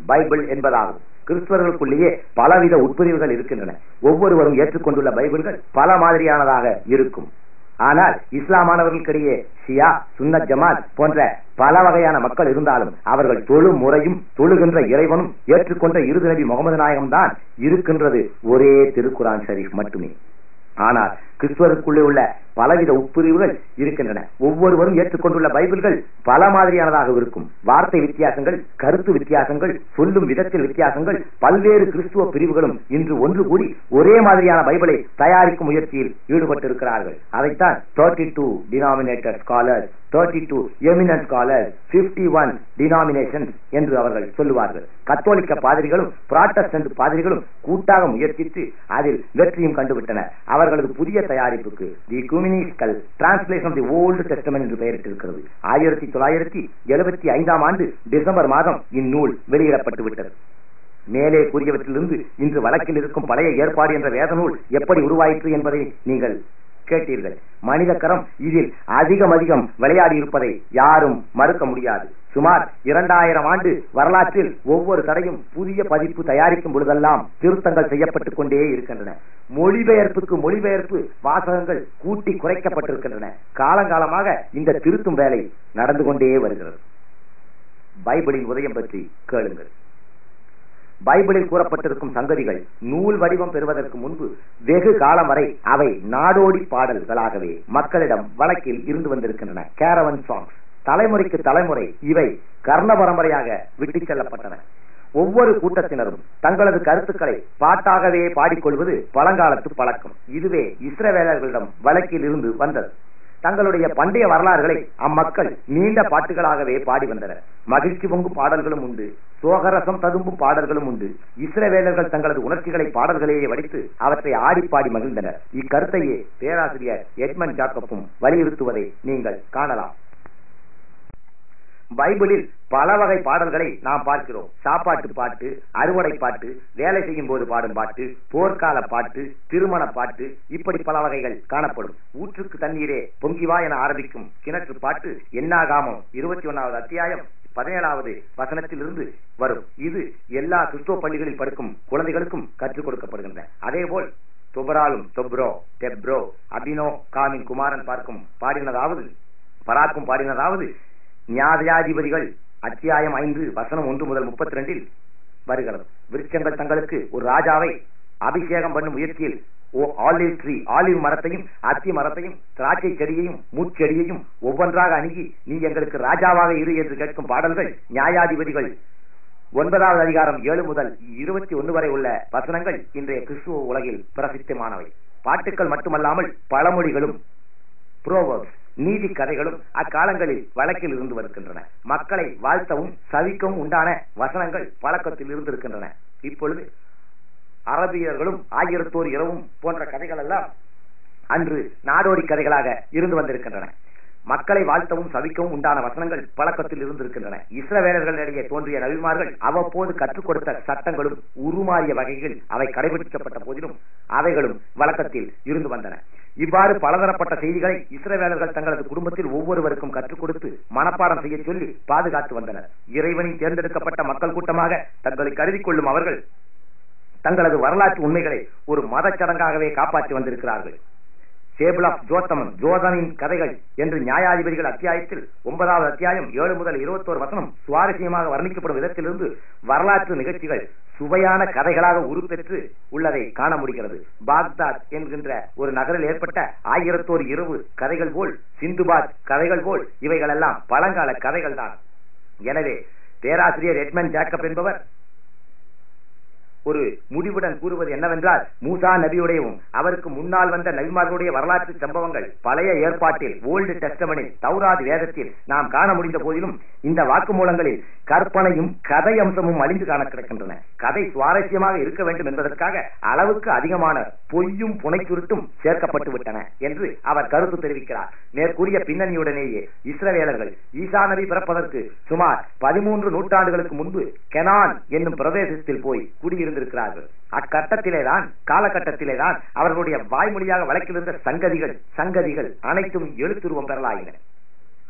Bible என்பதாகும். கிறிஸ்தவர்களுக்குள்ளேயே பலவித உட்பிரிவுகள் இருக்கின்றன. ஒவ்வொருவரும் ஏற்றுக்கொண்டுள்ள பைபிள்கள் பல மாதிரியானதாக இருக்கும். ஆனால் இஸ்லாமானவர்களுக்கிடையே ஷியா, சுன்னத் ஜமாத் போன்ற பல வகையான மக்கள் இருந்தாலும் அவர்கள் தொழும் முறையும் தொழுகின்ற இறைவனும் ஏற்றுக்கொண்ட இறுதி நபி முகமது நாயகம் தான் இருக்கின்றது ஒரே திருக்குரான் ஷரீஃப் மட்டுமே. ஆனால் கிறிஸ்துவருக்குள்ளே உள்ள பலவித உட்பிரிவுகள் இருக்கின்றன. ஒவ்வொருவரும் ஏற்றுக்கொண்டுள்ள பைபிள்கள் பல மாதிரியானதாக இருக்கும். வார்த்தை வித்தியாசங்கள், கருத்து வித்தியாசங்கள், சொல்லும் விதத்தில் வித்தியாசங்கள், பல்வேறு கிறிஸ்துவ பிரிவுகளும் இன்று ஒன்று கூடி ஒரே மாதிரியான பைபிளை தயாரிக்கும் முயற்சியில் ஈடுபட்டிருக்கிறார்கள். அதைத்தான் 32 denominator scholars, 32 eminent scholars, 51 denominations என்று அவர்கள் சொல்லுவார்கள். கத்தோலிக்க பாதிரிகளும் புராட்டஸ்டன்ட் பாதிரிகளும் கூட்டாக முயற்சித்து அதில் வெற்றியும் கண்டுவிட்டனர். அவர்களது புதிய தயாரிப்புக்கு the ecumenical translation of the Old Testament என்று பெயரிட்டிருக்கிறது. 1975ஆம் ஆண்டு டிசம்பர் மாதம் இந்நூல் வெளியிடப்பட்டு விட்டது. மேலே கூறியவற்றிலிருந்து இன்று வழக்கில் இருக்கும் பழைய ஏற்பாடு என்ற வேத நூல் எப்படி உருவாயிற்று என்பதை நீங்கள் கேட்டீர்கள். மனித கரம் இதில் அதிகம் விளையாடி இருப்பதை யாரும் மறுக்க முடியாது. சுமார் 2000 ஆண்டு வரலாற்றில் ஒவ்வொரு தடையும் புதிய பதிப்பு தயாரிக்கும் பொழுதெல்லாம் திருத்தங்கள் செய்யப்பட்டுக் கொண்டே இருக்கின்றன. மொழிபெயர்ப்பு வாசகங்கள் கூட்டி குறைக்கப்பட்டிருக்கின்றன. காலங்காலமாக இந்த திருத்தும் வேலை நடந்து கொண்டே வருகிறது. பைபிளின் உதயம் பற்றி கேளுங்கள். பைபிளில் கூறப்பட்டிருக்கும் சங்கதிகள் நூல் வடிவம் பெறுவதற்கு முன்பு வெகு காலம் வரை அவை நாடோடி பாடல்களாகவே மக்களிடம் வழக்கில் இருந்து வந்திருக்கின்றன. Caravan songs. தலைமுறைக்கு தலைமுறை இவை கர்ண பரம்பரையாக விட்டுச் செல்லப்பட்டன. ஒவ்வொரு கூட்டத்தினரும் தங்களது கருத்துக்களை பாட்டாகவே பாடிக்கொள்வது பழங்காலத்து பழக்கம். இதுவே இஸ்ரவேலர்களிடம் வழக்கில் இருந்து வந்தது. தங்களுடைய பண்டைய வரலாறுகளை அம்மக்கள் நீண்ட பாட்டுகளாகவே பாடி வந்தனர். மகிழ்ச்சி பொங்கும் பாடல்களும் உண்டு, சோகரசம் ததும்பும் பாடல்களும் உண்டு. இஸ்ரவேலர்கள் தங்களது உணர்ச்சிகளை பாடல்களையே வடித்து அவற்றை ஆடிப்பாடி மகிழ்ந்தனர். இக்கருத்தையே பேராசிரியர் எட்மண்ட் ஜாக்கப்பும் வலியுறுத்துவதை நீங்கள் காணலாம். பைபிளில் பல வகை பாடல்களை நாம் பார்க்கிறோம். சாப்பாட்டு பாட்டு, அறுவடை பாட்டு, வேலை செய்யும் போது பாடும் பாட்டு, போர்க்கால பாட்டு, திருமண பாட்டு, இப்படி பல வகைகள் காணப்படும். ஊற்றுக்கு தண்ணீரே பொங்கிவா என ஆரம்பிக்கும் கிணற்று பாட்டு என்னாகாமம் 21வது அத்தியாயம் 17வது வசனத்திலிருந்து வரும். இது எல்லா கிறிஸ்துவ பள்ளிகளில் படிக்கும் குழந்தைகளுக்கும் கற்றுக் கொடுக்கப்படுகின்றன. அதேபோல் தொபராலும் தொப்ரோ, டெப்ரோ, அபினோ காமின் குமாரன் பாடினதாவது நியாயாதிபதிகள் அத்தியாயம் 5 வசனம் 1 முதல் 32 வருகிறது. விருட்சங்கள் தங்களுக்கு ஒரு ராஜாவை அபிஷேகம் பண்ணும் முயற்சியில் ஆலிவ் ட்ரீ, ஆலிவ் மரத்தையும் அத்தி மரத்தையும் திராட்சை செடியையும் முட்செடியையும் ஒவ்வொன்றாக அணுகி நீ எங்களுக்கு ராஜாவாக இரு என்று கேட்கும் பாடல்கள் நியாயாதிபதிகள் 9வது அதிகாரம் 7 முதல் 21 வரை உள்ள வசனங்கள் இன்றைய கிறிஸ்துவ உலகில் பிரசித்தமானவை. பாட்டுக்கள் மட்டுமல்லாமல் பழமொழிகளும் புரோவர்ப்ஸ், நீதி கதைகளும் அக்காலங்களில் வழக்கில் இருந்து வருகின்றன. மக்களை வாழ்த்தவும் சவிக்கவும் உண்டான வசனங்கள் பழக்கத்தில் இருந்திருக்கின்றன. இப்பொழுது அரபியர்களும் 1001 இரவும் போன்ற கதைகள் எல்லாம் அன்று நாடோடி கதைகளாக இருந்து வந்திருக்கின்றன. மக்களை வாழ்த்தவும் சவிக்கவும் உண்டான வசனங்கள் பழக்கத்தில் இருந்திருக்கின்றன. இஸ்ரவேலர்களிடையே தோன்றிய நபிமார்கள் அவ்வப்போது கற்றுக் கொடுத்த சட்டங்களும் உருமாறிய வகைகள் அவை கடைபிடிக்கப்பட்ட போதிலும் அவைகளும் வழக்கத்தில் இருந்து வந்தன. இவ்வாறு பலதரப்பட்ட செய்திகளை இஸ்ரவேலர்கள் தங்களது குடும்பத்தில் ஒவ்வொருவருக்கும் கற்றுக் கொடுத்து மனப்பாடம் செய்ய சொல்லி பாதுகாத்து வந்தனர். இறைவனின் தேர்ந்தெடுக்கப்பட்ட மக்கள் கூட்டமாக தங்களை கருதி கொள்ளும் அவர்கள் தங்களது வரலாற்று உண்மைகளை ஒரு மத சடங்காகவே காப்பாற்றி வந்திருக்கிறார்கள். சேபிள் ஆஃப் ஜோதமின் கதைகள் என்று நியாயாதிபதிகள் அத்தியாயத்தில் 9வது அத்தியாயம் 7 முதல் 21 வசனம் சுவாரஸ்யமாக வர்ணிக்கப்படும் விதத்திலிருந்து வரலாற்று நிகழ்ச்சிகள் சுவையான கதைகளாக உருப்பெற்று உள்ளதை காண முடிகிறது. பாக்தாத் என்கின்ற ஒரு நகரில் ஏற்பட்ட 1001 இரவு கதைகள் போல், சிந்துபாத் கதைகள் போல் இவைகளெல்லாம் பழங்கால கதைகள் தான். எனவே பேராசிரியர் எட்மண்ட் ஜாக்கப் என்பவர் ஒரு முடிவுடன் கூறுவது என்னவென்றால், மூசா நபியுடையவும் அவருக்கு முன்னால் வந்த நபிமார்களுடைய வரலாற்று சம்பவங்கள் பழைய ஏற்பாட்டில் ஓல்டு டெஸ்டமென்டில் தௌராத் வேதத்தில் நாம் காண முடிந்த போதிலும் இந்த வாக்குமூலங்களில் கற்பனையும் கதை அம்சமும் அழிந்து காண கிடக்கின்றன. கதை சுவாரஸ்யமாக இருக்க வேண்டும் என்பதற்காக அளவுக்கு அதிகமான பொய்யும் புனைச்சுருட்டும் சேர்க்கப்பட்டு விட்டன என்று அவர் கருத்து தெரிவிக்கிறார். மேற்கூறிய பின்னணியுடனேயே இஸ்ரவேலர்கள் ஈசா நபி பிறப்பதற்கு சுமார் 13 நூற்றாண்டுகளுக்கு முன்பு கெனான் என்னும் பிரதேசத்தில் போய் குடியிருந்திருக்கிறார்கள். அக்கட்டத்திலேதான் காலகட்டத்திலேதான் அவர்களுடைய வாய்மொழியாக வழக்கிலிருந்த சங்கதிகள் அனைத்தும் எழுத்துருவம் பெறலாயின.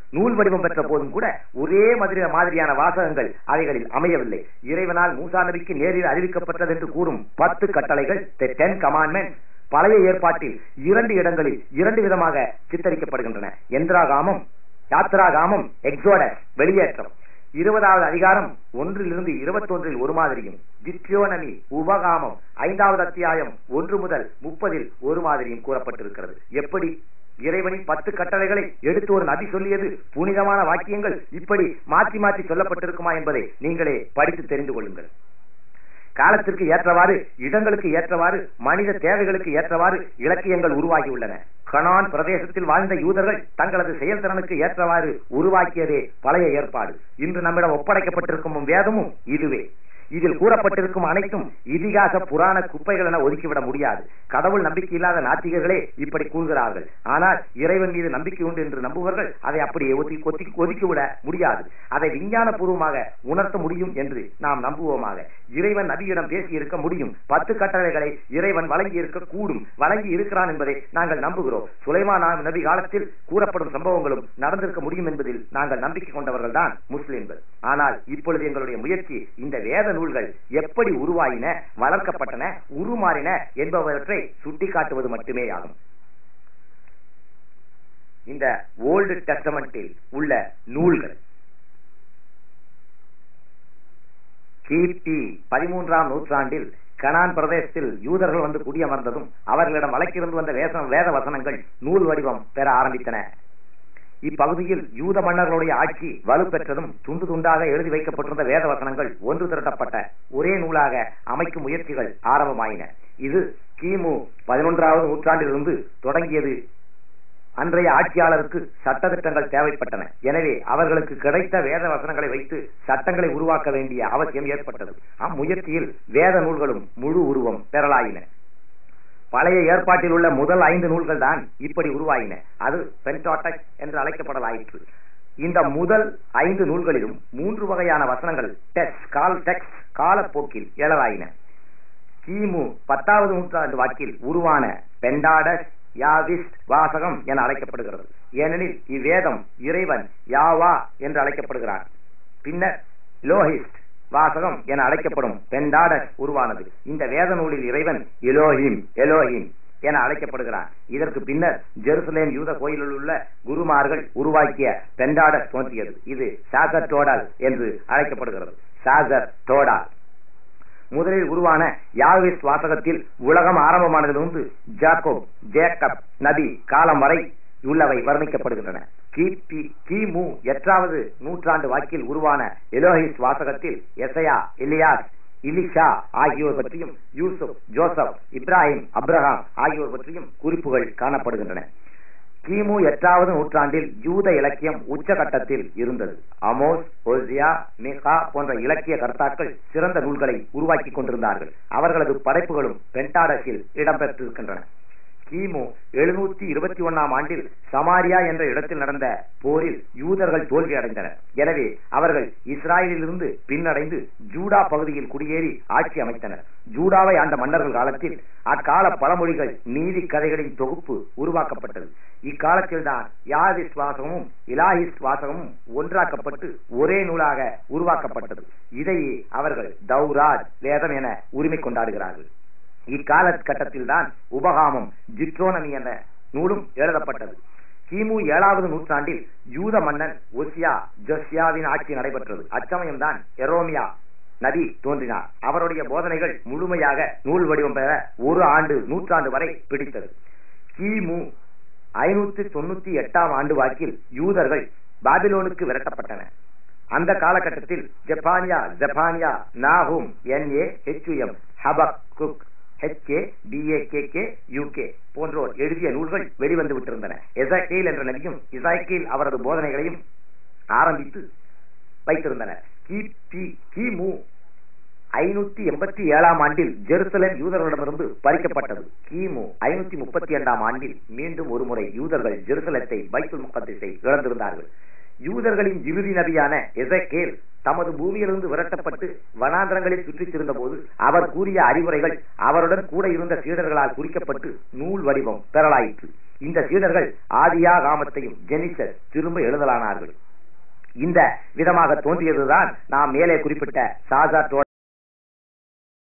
நூல் வடிவம் பெற்ற போதும் கூட ஒரே மாதிரியான வாசகங்கள் அவைகளில் அமையவில்லை. இறைவனால் மூசா நபிக்கு நேரில் அறிவிக்கப்பட்டது என்று கூறும் 10 கட்டளைகள், the 10 commandments, பழைய ஏற்பாட்டில் 2 இடங்களில் 2 விதமாக சித்தரிக்கப்படுகின்றன. எந்திராகாமம், யாத்ராகாமம், எக்ஸோடஸ், வெளியேற்றம். 20வது அதிகாரம் 1-21 ஒரு மாதிரியும், டியூட்டரோனமி உபகாமம் 5வது அத்தியாயம் 1 முதல் 30 ஒரு மாதிரியும் கூறப்பட்டிருக்கிறது. எப்படி இறைவனின் 10 கட்டளைகளை எடுத்து ஒரு நபி சொல்லியது புனிதமான வாக்கியங்கள் இப்படி மாற்றி மாற்றி சொல்லப்பட்டிருக்குமா என்பதை நீங்களே படித்து தெரிந்து கொள்ளுங்கள். காலத்திற்கு ஏற்றவாறு, இடங்களுக்கு ஏற்றவாறு, மனித தேவைகளுக்கு ஏற்றவாறு இலக்கியங்கள் உருவாகியுள்ளன. கனான் பிரதேசத்தில் வாழ்ந்த யூதர்கள் தங்களது செயல்திறனுக்கு ஏற்றவாறு உருவாக்கியதே பழைய ஏற்பாடு. இன்று நம்மிடம் ஒப்படைக்கப்பட்டிருக்கும் வேதமும் இதுவே. இதில் கூறப்பட்டிருக்கும் அனைத்தும் இதிகாச புராண குப்பைகள் என ஒதுக்கிவிட முடியாது. கடவுள் நம்பிக்கை இல்லாத நாத்திகர்களே இப்படி கூறுகிறார்கள். ஆனால் இறைவன் மீது நம்பிக்கை உண்டு என்று நம்புவர்கள் அதை அப்படியே ஒதுக்கிவிட முடியாது. அதை விஞ்ஞான பூர்வமாக உணர்த்த முடியும் என்று நாம் நம்புவோமாக. இறைவன் நபியிடம் பேசி இருக்க முடியும். 10 கட்டளைகளை இறைவன் வழங்கி இருக்க கூடும், வழங்கி இருக்கிறான் என்பதை நாங்கள் நம்புகிறோம். சுலைமான் நபி காலத்தில் கூறப்படும் சம்பவங்களும் நடந்திருக்க முடியும் என்பதில் நாங்கள் நம்பிக்கை கொண்டவர்கள் தான் முஸ்லிம்கள். ஆனால் இப்பொழுது எங்களுடைய முயற்சி இந்த வேத நூல்கள் எப்படி உருவாயின, வளர்க்கப்பட்டன, உருமாறின என்பவற்றை சுட்டிக்காட்டுவது மட்டுமே ஆகும். இந்த ஓல்டு டெஸ்டமெண்டில் உள்ள நூல்கள் கிபி 13ஆம் நூற்றாண்டில் கனான் பிரதேசத்தில் யூதர்கள் வந்து குடியமர்ந்ததும் அவர்களிடம் வழக்கிருந்து வந்த வேத வசனங்கள் நூல் வடிவம் பெற ஆரம்பித்தன. இப்பகுதியில் யூத மன்னர்களுடைய ஆட்சி வலுப்பெற்றதும் துண்டு துண்டாக எழுதி வைக்கப்பட்டிருந்த வேத வசனங்கள் ஒன்று திரட்டப்பட்ட ஒரே நூலாக அமைக்கும் முயற்சிகள் ஆரம்பமாயின. இது கிமு 11ஆவது நூற்றாண்டிலிருந்து தொடங்கியது. அன்றைய ஆட்சியாளருக்கு சட்டத்திட்டங்கள் தேவைப்பட்டன. எனவே அவர்களுக்கு கிடைத்த வேத வசனங்களை வைத்து சட்டங்களை உருவாக்க வேண்டிய அவசியம் ஏற்பட்டது. அம்முயற்சியில் வேத நூல்களும் முழு உருவம் பெறலாயின. பழைய ஏற்பாட்டில் உள்ள முதல் 5 நூல்கள் தான் இப்படி உருவாயின. அது பென்டாடெக் என்று அழைக்கப்படலாயிற்று. இந்த முதல் 5 நூல்களிலும் 3 வகையான வசனங்கள் காலப்போக்கில் எழலாயின. கிமு 10வது நூற்றாண்டு வாக்கில் உருவான பெண்டாடஸ் யாவிஸ்ட் வாசகம் என அழைக்கப்படுகிறது. ஏனெனில் இவ்வேதம் இறைவன் யாவா என்று அழைக்கப்படுகிறார். பின்னர் லோஹிஸ்ட் வாசகம் என அழைக்கப்படும் பெண்டாடஸ் உருவானது. இந்த வேத நூலில் இறைவன் எலோஹிம் என அழைக்கப்படுகிறார். இதற்கு பின்னர் ஜெருசலேம் யூத கோயிலில் உள்ள குருமார்கள் உருவாக்கிய பெண்டாடஸ் தோன்றியது. இது சாசர் டோடால் என்று அழைக்கப்படுகிறது. சாசர் டோடால் முதலில் உருவான யாவிஸ் வாசகத்தில் உலகம் ஆரம்பமானதிலிருந்து ஜேக்கப் நபி காலம் வரை உள்ளவை வர்ணிக்கப்படுகின்றன. கிமு 8வது நூற்றாண்டு வாக்கில் உருவான எலோஹிஸ் வாசகத்தில் எசையா, எலியாஸ், இலிஷா ஆகியோர் பற்றியும் யூசுப், ஜோசப், இப்ராஹிம், அப்ரஹாம் ஆகியோர் பற்றியும் குறிப்புகள் காணப்படுகின்றன. கிமு 8வது நூற்றாண்டில் யூத இலக்கியம் உச்சகட்டத்தில் இருந்தது. அமோஸ், ஓசியா, மிகா போன்ற இலக்கிய கர்த்தாக்கள் சிறந்த நூல்களை உருவாக்கி கொண்டிருந்தார்கள். அவர்களது படைப்புகளும் பென்டாடஸில் இடம்பெற்றிருக்கின்றன. கிமு 721ஆம் ஆண்டில் சமாரியா என்ற இடத்தில் நடந்த போரில் யூதர்கள் தோல்வி அடைந்தனர். எனவே அவர்கள் இஸ்ராயலிலிருந்து பின்னடைந்து ஜூடா பகுதியில் குடியேறி ஆட்சி அமைத்தனர். ஜூடாவை ஆண்ட மன்னர்கள் காலத்தில் அக்கால பழமொழிகள், நீதி கதைகளின் தொகுப்பு உருவாக்கப்பட்டது. இக்காலத்தில் தான் யாவிஸ் வாசகமும் இலாஹிஸ் வாசகமும் ஒன்றாக்கப்பட்டு ஒரே நூலாக உருவாக்கப்பட்டது. இதையே அவர்கள் தௌராத் வேதம் என உரிமை கொண்டாடுகிறார்கள். இக்காலகட்டத்தில் தான் உபகாமம், டியூட்டரோனமி என்ற நூலும் எழுதப்பட்டது. கிமு 7வது நூற்றாண்டில் யூத மன்னன் ஜோசியாவின் ஆட்சி நடைபெற்றது. அச்சமயம்தான் எரோமியா நபி தோன்றினார். அவருடைய போதனைகள் முழுமையாக நூல் வடிவம் பெற 1 நூற்றாண்டு வரை பிடித்தது. கிமு 598ஆம் ஆண்டு வாக்கில் யூதர்கள் பாபிலோனுக்கு விரட்டப்பட்டனர். அந்த காலகட்டத்தில் ஜெபானியா, நாஹூம், NAHUM, ஹபக்குக், HKBAKK போன்றோர் எழுதிய நூல்கள் வெளிவந்து விட்டிருந்தன. எசேக்கியேல் என்ற நபியும் இசாய்க்கேல் அவரது போதனைகளையும் ஆரம்பித்து வைத்திருந்தனர். கிமு 587ஆம் ஆண்டில் ஜெருசலேம் யூதர்களிடமிருந்து பறிக்கப்பட்டது. கிமு 532ஆம் ஆண்டில் மீண்டும் ஒருமுறை யூதர்கள் ஜெருசலத்தை, பைத்துல் முகத்திஸை இழந்திருந்தார்கள். யூதர்களின் இறுதி நபியான எசேக்கியேல் தமது பூமியிலிருந்து விரட்டப்பட்டு வனாந்திரங்களில் சுற்றித் திரிந்த போது அவர் கூறிய அறிவுரைகள் அவருடன் கூட இருந்த சீடர்களால் குறிக்கப்பட்டு நூல் வடிவம் பெறலாயிற்று. இந்த சீடர்கள் ஆதியாகமத்தையும் ஜெனிசஸ் திரும்ப எழுதலானார்கள். இந்த விதமாக தோன்றியதுதான் நாம் மேலே குறிப்பிட்ட சாஜாட்டோட